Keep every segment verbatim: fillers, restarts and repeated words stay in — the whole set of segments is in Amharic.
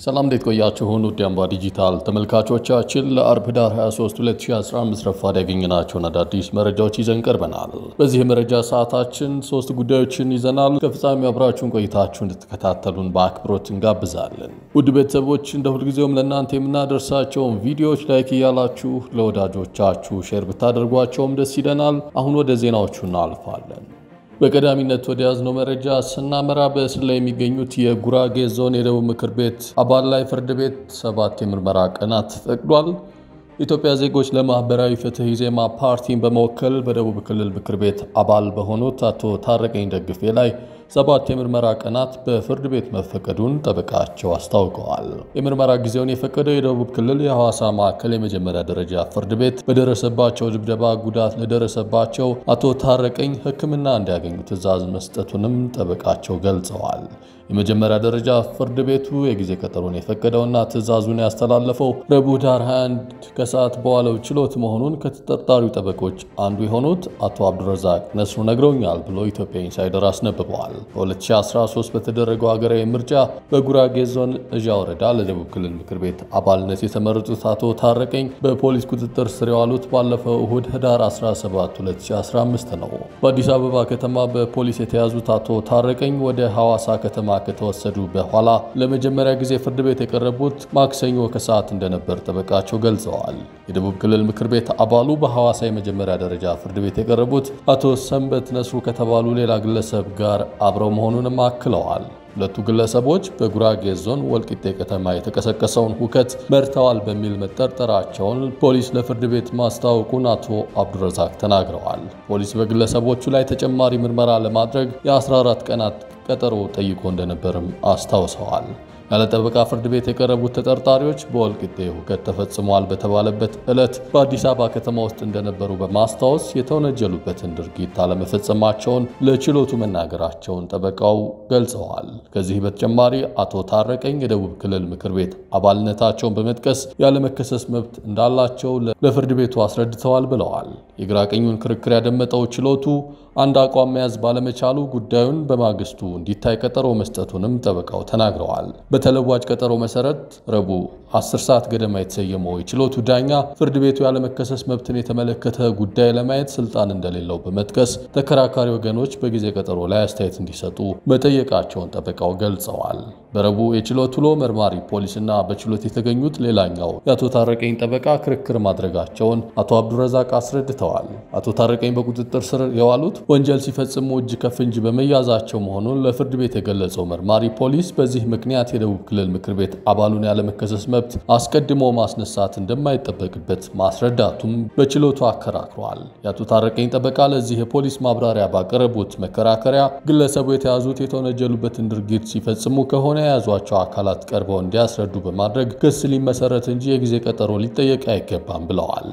ሰላም እንዴት ቆያችሁ? ውድ የአምባ ዲጂታል ተመልካቾቻችን ለአርብ ዳር ሃያ ሶስት ሁለት ሺህ አስራ አምስት ረፋድ ያገኘናቸውን አዳዲስ መረጃዎች ይዘን ቀርበናል። በዚህ መረጃ ሰዓታችን ሶስት ጉዳዮችን ይዘናል። ከፍጻሜው አብራችሁን ቆይታችሁ እንድትከታተሉን በአክብሮት እንጋብዛለን። ውድ ቤተሰቦች እንደ ሁልጊዜውም ለእናንተ የምናደርሳቸውን ቪዲዮዎች ላይክ እያላችሁ ለወዳጆቻችሁ ሼር ብታደርጓቸውም ደስ ይለናል። አሁን ወደ ዜናዎቹ እናልፋለን። በቀዳሚነት ወደ ያዝነው መረጃ ስናመራ በእስር ላይ የሚገኙት የጉራጌ ዞን የደቡብ ምክር ቤት አባል ላይ ፍርድ ቤት ሰባት የምርመራ ቀናት ፈቅዷል። ኢትዮጵያ ዜጎች ለማህበራዊ ፍትህ ኢዜማ ፓርቲን በመወከል በደቡብ ክልል ምክር ቤት አባል በሆኑት አቶ ታረቀኝ ደግፌ ላይ ሰባት የምርመራ ቀናት በፍርድ ቤት መፈቀዱን ጠበቃቸው አስታውቀዋል። የምርመራ ጊዜውን የፈቀደው የደቡብ ክልል የሐዋሳ ማዕከል የመጀመሪያ ደረጃ ፍርድ ቤት በደረሰባቸው ድብደባ ጉዳት ለደረሰባቸው አቶ ታረቀኝ ሕክምና እንዲያገኙ ትዕዛዝ መስጠቱንም ጠበቃቸው ገልጸዋል። የመጀመሪያ ደረጃ ፍርድ ቤቱ የጊዜ ቀጠሮን የፈቀደውና ትዕዛዙን ያስተላለፈው ረቡዕ ዳር ሃያ አንድ ከሰዓት በዋለው ችሎት መሆኑን ከተጠርጣሪው ጠበቆች አንዱ የሆኑት አቶ አብዱረዛቅ ነስሩ ነግረውኛል ብሎ ኢትዮጵያ ኢንሳይደር አስነብበዋል። በ2013 በተደረገው ሀገራዊ ምርጫ በጉራጌ ዞን እዣ ወረዳ ለደቡብ ክልል ምክር ቤት አባልነት የተመረጡት አቶ ታረቀኝ በፖሊስ ቁጥጥር ስር የዋሉት ባለፈው እሁድ ህዳር አስራ ሰባት ሁለት ሺህ አስራ አምስት ነው። በአዲስ አበባ ከተማ በፖሊስ የተያዙት አቶ ታረቀኝ ወደ ሐዋሳ ከተማ ከተወሰዱ በኋላ ለመጀመሪያ ጊዜ ፍርድ ቤት የቀረቡት ማክሰኞ ከሰዓት እንደነበር ጠበቃቸው ገልጸዋል። የደቡብ ክልል ምክር ቤት አባሉ በሐዋሳ የመጀመሪያ ደረጃ ፍርድ ቤት የቀረቡት አቶ ሰንበት ነስሩ ከተባሉ ሌላ ግለሰብ ጋር አብረው መሆኑንም አክለዋል። ሁለቱ ግለሰቦች በጉራጌ ዞን ወልቂጤ ከተማ የተቀሰቀሰውን ሁከት መርተዋል በሚል መጠርጠራቸውን ፖሊስ ለፍርድ ቤት ማስታወቁን አቶ አብዱረዛቅ ተናግረዋል። ፖሊስ በግለሰቦቹ ላይ ተጨማሪ ምርመራ ለማድረግ የ14 ቀናት ቀጠሮ ጠይቆ እንደነበርም አስታውሰዋል። ያለ ጠበቃ ፍርድ ቤት የቀረቡት ተጠርጣሪዎች በወልቂጤ ሁከት ተፈጽሟል በተባለበት ዕለት በአዲስ አበባ ከተማ ውስጥ እንደነበሩ በማስታወስ የተወነጀሉበትን ድርጊት አለመፈጸማቸውን ለችሎቱ መናገራቸውን ጠበቃው ገልጸዋል። ከዚህ በተጨማሪ አቶ ታረቀኝ የደቡብ ክልል ምክር ቤት አባልነታቸውን በመጥቀስ ያለመከሰስ መብት እንዳላቸው ለፍርድ ቤቱ አስረድተዋል ብለዋል። የግራ ቀኙን ክርክር ያደመጠው ችሎቱ አንድ አቋም መያዝ ባለመቻሉ ጉዳዩን በማግስቱ እንዲታይ ቀጠሮ መስጠቱንም ጠበቃው ተናግረዋል። በተለዋጭ ቀጠሮ መሰረት ረቡዕ አስር ሰዓት ገደማ የተሰየመው የችሎቱ ዳኛ ፍርድ ቤቱ ያለመከሰስ መብትን የተመለከተ ጉዳይ ለማየት ስልጣን እንደሌለው በመጥቀስ ተከራካሪ ወገኖች በጊዜ ቀጠሮ ላይ አስተያየት እንዲሰጡ መጠየቃቸውን ጠበቃው ገልጸዋል። በረቡዕ የችሎት ውሎ መርማሪ ፖሊስና በችሎት የተገኙት ሌላኛው የአቶ ታረቀኝ ጠበቃ ክርክር ማድረጋቸውን አቶ አብዱረዛቅ አስረድተዋል። አቶ ታረቀኝ በቁጥጥር ስር የዋሉት ወንጀል ሲፈጽሙ እጅ ከፍንጅ በመያዛቸው መሆኑን ለፍርድ ቤት የገለጸው መርማሪ ፖሊስ በዚህ ምክንያት የደቡብ ክልል ምክር ቤት አባሉን ያለመከሰስ መብት አስቀድሞ ማስነሳት እንደማይጠበቅበት ማስረዳቱም በችሎቱ አከራክሯል። የአቶ ታረቀኝ ጠበቃ ለዚህ የፖሊስ ማብራሪያ ባቀረቡት መከራከሪያ ግለሰቡ የተያዙት የተወነጀሉበትን ድርጊት ሲፈጽሙ ከሆነ የያዟቸው አካላት ቀርበው እንዲያስረዱ በማድረግ ክስ ሊመሰረት እንጂ የጊዜ ቀጠሮ ሊጠየቅ አይገባም ብለዋል።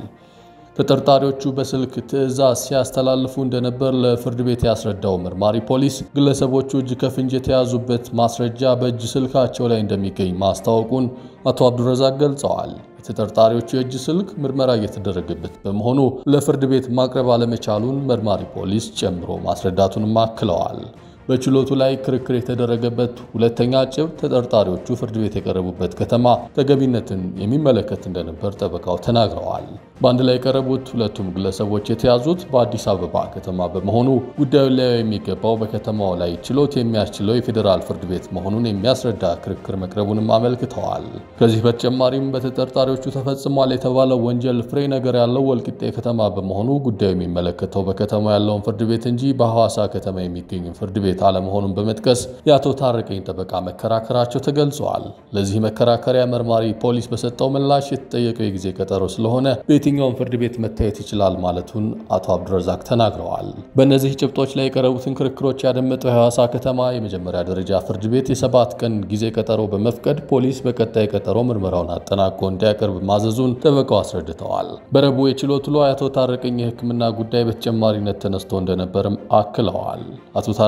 ተጠርጣሪዎቹ በስልክ ትዕዛዝ ሲያስተላልፉ እንደነበር ለፍርድ ቤት ያስረዳው መርማሪ ፖሊስ ግለሰቦቹ እጅ ከፍንጅ የተያዙበት ማስረጃ በእጅ ስልካቸው ላይ እንደሚገኝ ማስታወቁን አቶ አብዱረዛቅ ገልጸዋል። የተጠርጣሪዎቹ የእጅ ስልክ ምርመራ እየተደረገበት በመሆኑ ለፍርድ ቤት ማቅረብ አለመቻሉን መርማሪ ፖሊስ ጨምሮ ማስረዳቱንም አክለዋል። በችሎቱ ላይ ክርክር የተደረገበት ሁለተኛ ጭብጥ ተጠርጣሪዎቹ ፍርድ ቤት የቀረቡበት ከተማ ተገቢነትን የሚመለከት እንደነበር ጠበቃው ተናግረዋል። በአንድ ላይ የቀረቡት ሁለቱም ግለሰቦች የተያዙት በአዲስ አበባ ከተማ በመሆኑ ጉዳዩን ላይ የሚገባው በከተማው ላይ ችሎት የሚያስችለው የፌዴራል ፍርድ ቤት መሆኑን የሚያስረዳ ክርክር መቅረቡንም አመልክተዋል። ከዚህ በተጨማሪም በተጠርጣሪዎቹ ተፈጽሟል የተባለው ወንጀል ፍሬ ነገር ያለው ወልቂጤ ከተማ በመሆኑ ጉዳዩ የሚመለከተው በከተማው ያለውን ፍርድ ቤት እንጂ በሐዋሳ ከተማ የሚገኝ ፍርድ ቤት አለመሆኑን በመጥቀስ የአቶ ታረቀኝ ጠበቃ መከራከራቸው ተገልጿል። ለዚህ መከራከሪያ መርማሪ ፖሊስ በሰጠው ምላሽ የተጠየቀው የጊዜ ቀጠሮ ስለሆነ በየትኛውም ፍርድ ቤት መታየት ይችላል ማለቱን አቶ አብዱረዛቅ ተናግረዋል። በእነዚህ ጭብጦች ላይ የቀረቡትን ክርክሮች ያደመጠው የሐዋሳ ከተማ የመጀመሪያ ደረጃ ፍርድ ቤት የሰባት ቀን ጊዜ ቀጠሮ በመፍቀድ ፖሊስ በቀጣይ ቀጠሮ ምርመራውን አጠናቆ እንዲያቀርብ ማዘዙን ጠበቃው አስረድተዋል። በረቡዕ የችሎት ውሎ የአቶ ታረቀኝ የሕክምና ጉዳይ በተጨማሪነት ተነስቶ እንደነበርም አክለዋል። አቶ ታረቀኝ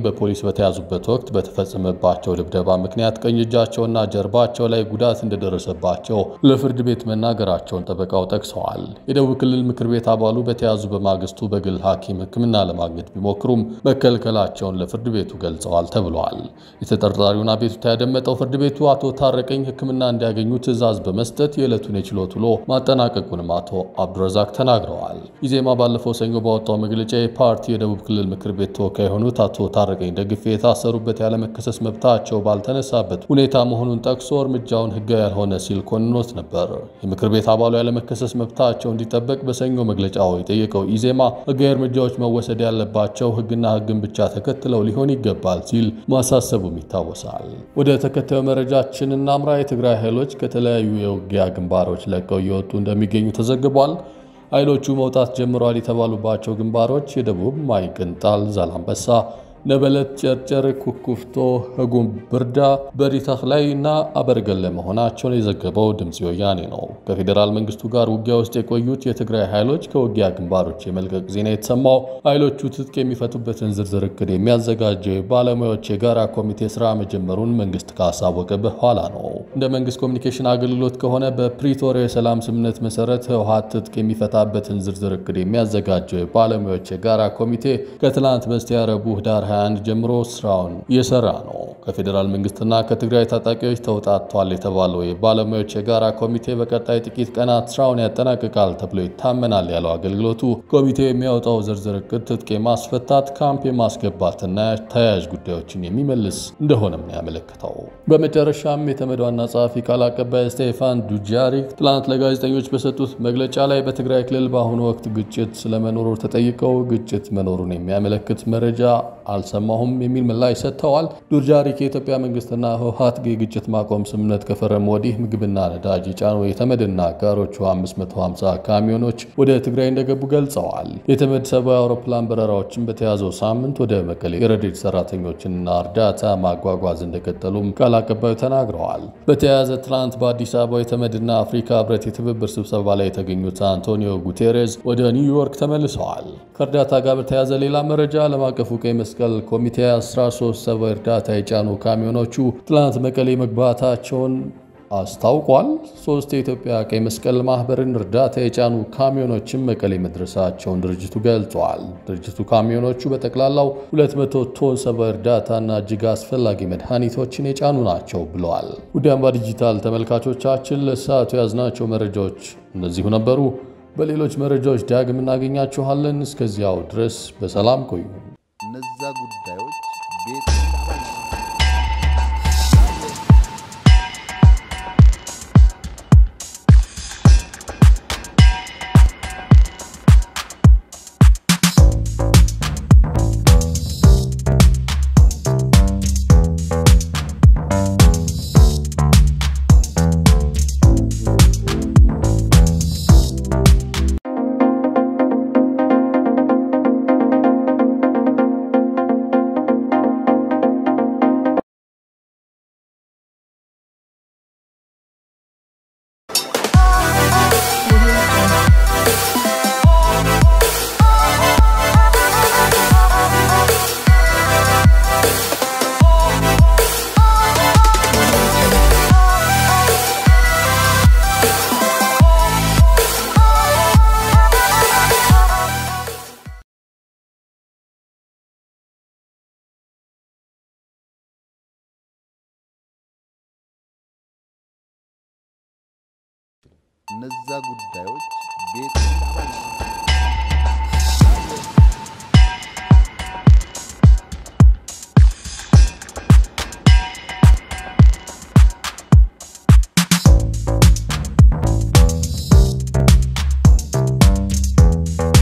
በፖሊስ በተያዙበት ወቅት በተፈጸመባቸው ድብደባ ምክንያት ቀኝ እጃቸውና ጀርባቸው ላይ ጉዳት እንደደረሰባቸው ለፍርድ ቤት መናገራቸውን ጠበቃው ጠቅሰዋል። የደቡብ ክልል ምክር ቤት አባሉ በተያዙ በማግስቱ በግል ሐኪም ሕክምና ለማግኘት ቢሞክሩም መከልከላቸውን ለፍርድ ቤቱ ገልጸዋል ተብሏል። የተጠርጣሪውን አቤቱታ ያደመጠው ፍርድ ቤቱ አቶ ታረቀኝ ሕክምና እንዲያገኙ ትዕዛዝ በመስጠት የዕለቱን የችሎት ውሎ ማጠናቀቁንም አቶ አብዱረዛቅ ተናግረዋል። ኢዜማ ባለፈው ሰኞ ባወጣው መግለጫ የፓርቲ የደቡብ ክልል ምክር ቤት ተወካይ የሆኑት አቶ ታረቀኝ ደግፌ የታሰሩበት ያለመከሰስ መብታቸው ባልተነሳበት ሁኔታ መሆኑን ጠቅሶ እርምጃውን ሕጋዊ ያልሆነ ሲል ኮንኖት ነበር። የምክር ቤት አባሉ ያለመከሰስ መብታቸው እንዲጠበቅ በሰኞ መግለጫው የጠየቀው ኢዜማ ሕጋዊ እርምጃዎች መወሰድ ያለባቸው ሕግና ሕግን ብቻ ተከትለው ሊሆን ይገባል ሲል ማሳሰቡም ይታወሳል። ወደ ተከታዩ መረጃችን እናምራ። የትግራይ ኃይሎች ከተለያዩ የውጊያ ግንባሮች ለቀው እየወጡ እንደሚገኙ ተዘግቧል። ኃይሎቹ መውጣት ጀምረዋል የተባሉባቸው ግንባሮች የደቡብ ማይቅንጣል፣ ዛላምበሳ፣ ነበለት፣ ጨርጨር፣ ኩኩፍቶ፣ ህጉም ብርዳ፣ በሪታህ ላይ እና አበርገለ መሆናቸውን የዘገበው ድምጽ ወያኔ ነው። ከፌዴራል መንግስቱ ጋር ውጊያ ውስጥ የቆዩት የትግራይ ኃይሎች ከውጊያ ግንባሮች የመልቀቅ ዜና የተሰማው ኃይሎቹ ትጥቅ የሚፈቱበትን ዝርዝር እቅድ የሚያዘጋጀው የባለሙያዎች የጋራ ኮሚቴ ስራ መጀመሩን መንግስት ካሳወቀ በኋላ ነው። እንደ መንግስት ኮሚኒኬሽን አገልግሎት ከሆነ በፕሪቶሪያ የሰላም ስምምነት መሰረት ህወሓት ትጥቅ የሚፈታበትን ዝርዝር እቅድ የሚያዘጋጀው የባለሙያዎች የጋራ ኮሚቴ ከትላንት በስቲያ ረቡዕ ዳር ሃያ አንድ ጀምሮ ስራውን እየሰራ ነው። ከፌዴራል መንግስትና ከትግራይ ታጣቂዎች ተውጣጥቷል የተባለው የባለሙያዎች የጋራ ኮሚቴ በቀጣይ ጥቂት ቀናት ስራውን ያጠናቅቃል ተብሎ ይታመናል ያለው አገልግሎቱ ኮሚቴው የሚያወጣው ዝርዝር እቅድ ትጥቅ የማስፈታት፣ ካምፕ የማስገባትና ተያያዥ ጉዳዮችን የሚመልስ እንደሆነም ነው ያመለከተው። በመጨረሻም የተመድ ዋና ጸሐፊ ቃል አቀባይ ስቴፋን ዱጃሪክ ትላንት ለጋዜጠኞች በሰጡት መግለጫ ላይ በትግራይ ክልል በአሁኑ ወቅት ግጭት ስለመኖሩ ተጠይቀው ግጭት መኖሩን የሚያመለክት መረጃ አልሰማሁም የሚል ምላሽ ሰጥተዋል። ዱጃሪክ የኢትዮጵያ መንግስትና ህወሓት የግጭት ማቆም ስምምነት ከፈረሙ ወዲህ ምግብና ነዳጅ የጫኑ የተመድና አጋሮቹ አምስት መቶ ሃምሳ ካሚዮኖች ወደ ትግራይ እንደገቡ ገልጸዋል። የተመድ ሰብአዊ አውሮፕላን በረራዎችን በተያዘው ሳምንት ወደ መቀሌ የረድኤት ሰራተኞችንና እርዳታ ማጓጓዝ እንደቀጠሉም ቃል አቀባዩ ተናግረዋል። በተያያዘ ትላንት በአዲስ አበባ የተመድና አፍሪካ ህብረት የትብብር ስብሰባ ላይ የተገኙት አንቶኒዮ ጉቴሬዝ ወደ ኒውዮርክ ተመልሰዋል። ከእርዳታ ጋር በተያያዘ ሌላ መረጃ ዓለም አቀፉ ቀይ መስቀል ኮሚቴ አስራ ሶስት ሰብአዊ እርዳታ የጫኑ ካሚዮኖቹ ትላንት መቀሌ መግባታቸውን አስታውቋል። ሶስት የኢትዮጵያ ቀይ መስቀል ማህበርን እርዳታ የጫኑ ካሚዮኖችም መቀሌ መድረሳቸውን ድርጅቱ ገልጿል። ድርጅቱ ካሚዮኖቹ በጠቅላላው ሁለት መቶ ቶን ሰብአዊ እርዳታና እጅግ አስፈላጊ መድኃኒቶችን የጫኑ ናቸው ብለዋል። ውድ አምባ ዲጂታል ተመልካቾቻችን ለሰዓቱ ያዝናቸው መረጃዎች እነዚሁ ነበሩ። በሌሎች መረጃዎች ዳግም እናገኛችኋለን። እስከዚያው ድረስ በሰላም ቆዩ። እነዛ ጉዳዮች ቤት እነዛ ጉዳዮች ቤት